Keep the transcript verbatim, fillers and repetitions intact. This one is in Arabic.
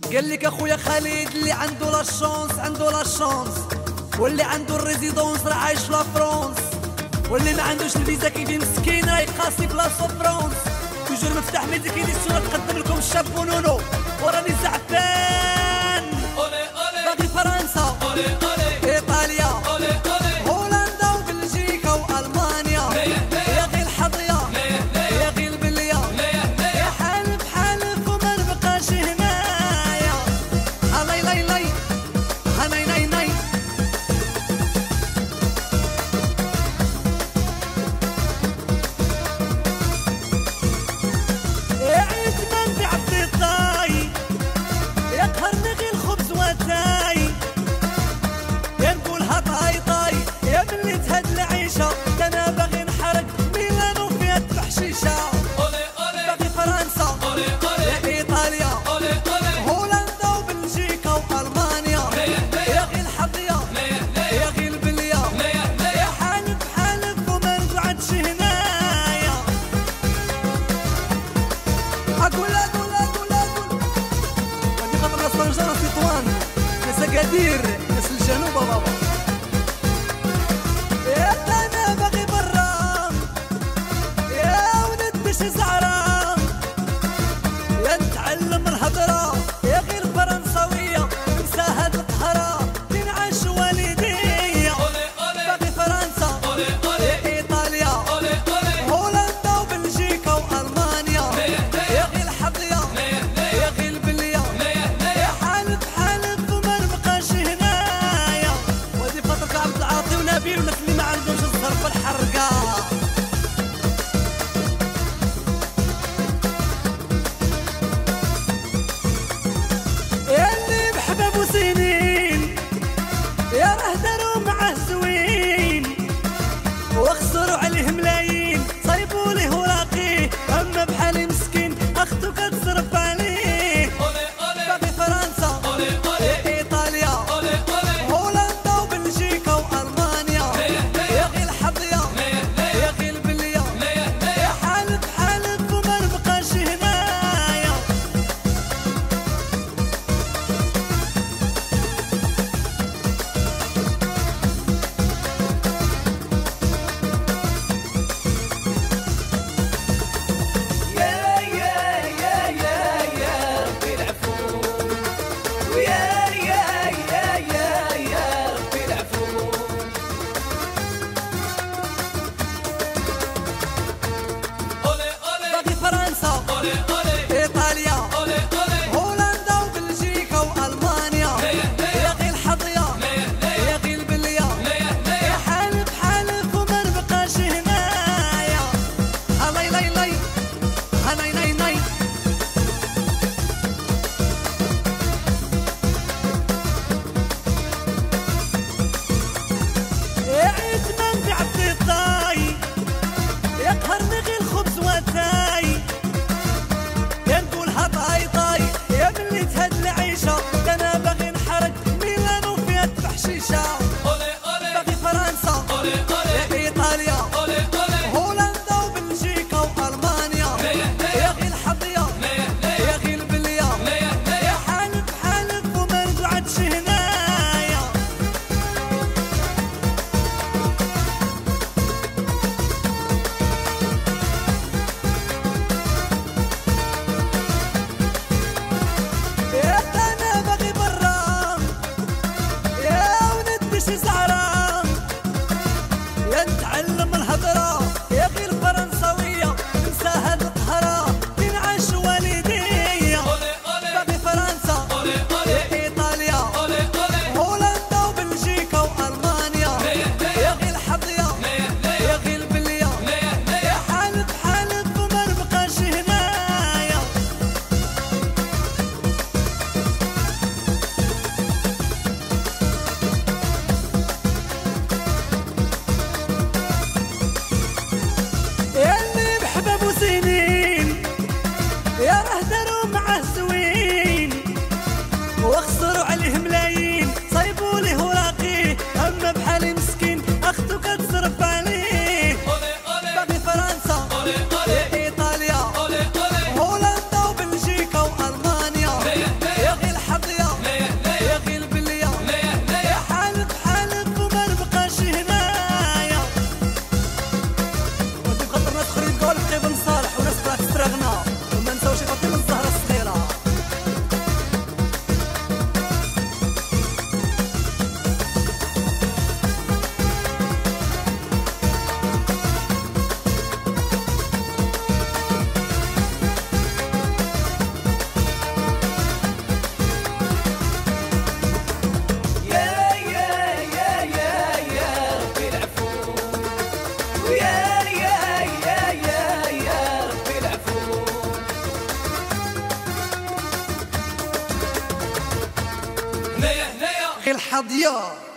قال لك اخويا خالد اللي عنده لا شونس عنده لا شونس، واللي عنده الريزيدونس راه عايش في لا فرونس، واللي ما عندوش الفيزا كيفي مسكينه يقاسي بلاصه فرونس. توجور مفتاح ميديك ايديسيون تقدم لكم الشاب بونونو وراني زعفان. اولي اولي باغي فرنسا، اولي اولي ايطاليا، اولي اولي هولندا وبلجيكا والمانيا، يا غي الحظيه يا غي البليه، يا حالف حالف وما نبقاش هنايا. هلاي لاي لاي هناي ناي ناي. يا عيد من في عبد الطاي، يا قهرني غير الخبز واتاي، يا نقولها طاي طاي يا ملي تهد العيشه، انا باغي نحرق ميلانو فيها التحشيشه. اولي اولي باغي فرنسا، اولي اولي يا ايطاليا، اولي اولي هولندا وبلجيكا والمانيا، يا غي الحظيه يا غي البليه، يا حالف حالف وما نقعدش هنايا. اقول اقول اقول اقول غادي خاطر ناس طنجة ناس تطوان ناس اكادير ناس الجنوب بابا. يا انا باغي برا يا ولد باش زعران، يا نتعلم الهضره يا غير فرنساويه، ننسى هاد القهره تنعش والديا. اولي اولي باغي فرنسا، اولي يا اولي ايطاليا، اولي اولي هولندا وبلجيكا والمانيا، يا غي الحظيه يا غي البليه، يا حالف حالف وما نبقاش هنايا. وهادي فترة عبد العاطي ونبيل والناس اللي ما عندهمش الزهر في الحرقه. حاضيه